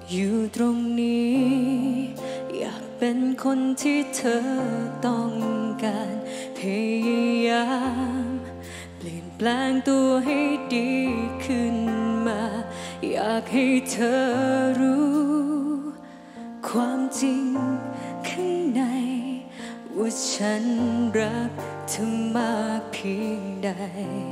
อยู่ตรงนี้อยากเป็นคนที่เธอต้องการพยายามเปลี่ยนแปลงตัวให้ดีขึ้นมาอยากให้เธอรู้ความจริงข้างในว่าฉันรักเธอมากเพียงใด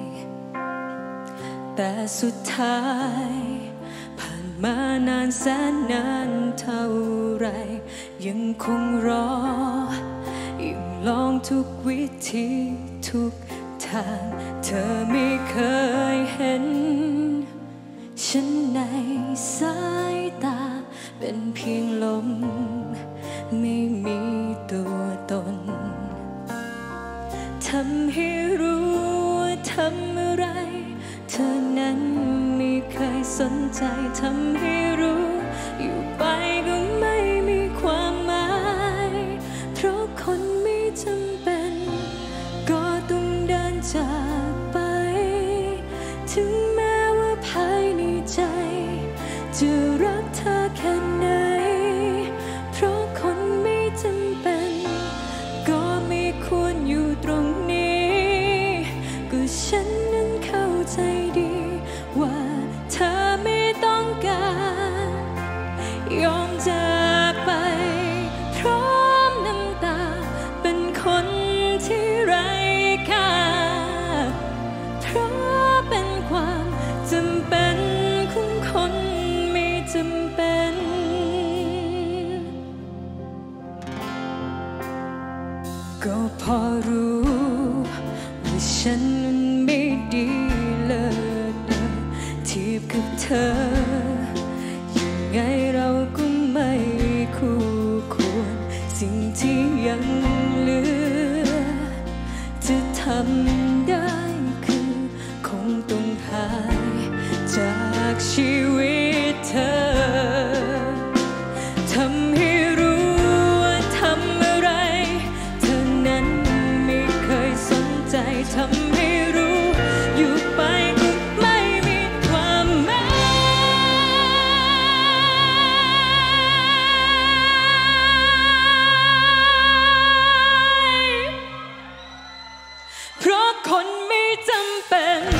แต่สุดท้ายผ่านมานานแสนนานเท่าไรยังคงรอยังลองทุกวิธีทุกทางเธอไม่เคยเห็นฉันในสายตาเป็นเพียงลมไม่มีตัวตนทำให้รู้ว่าทำอะไรเธอนั้นไม่เคยสนใจทำให้รู้อยู่ไปก็ไม่มีความหมายเพราะคนไม่จำเป็นก็ต้องเดินจากไปถึงแม้ว่าภายในใจจะรักเธอแค่ไหนเพราะคนไม่จำเป็นก็ไม่ควรอยู่ตรงนี้ก็ฉันนั้นเข้าใจดีว่าเธอไม่ต้องการยอมจากไปพร้อมน้ำตาเป็นคนที่ไร้ค่าเพราะเป็นความจำเป็นของคนไม่จำเป็นก็พอรู้ว่าฉันนั้นไม่ดีเลยเทียบกับเธอยังไงเราก็ไม่คู่ควรสิ่งที่ยังเหลือจะทำได้คือคงต้องหายจากชีวิตเธอทำให้รู้ว่าทำอะไรเธอนั้นไม่เคยสนใจทำให้รู้อยู่ไปก็ไม่มีความหมายเพราะคนไม่จำเป็น